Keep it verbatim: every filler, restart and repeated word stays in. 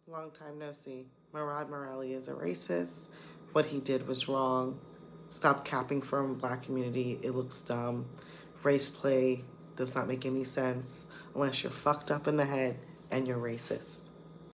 Long time no see. Murad Merali is a racist. What he did was wrong. Stop capping for the black community. It looks dumb. Race play does not make any sense unless you're fucked up in the head and you're racist.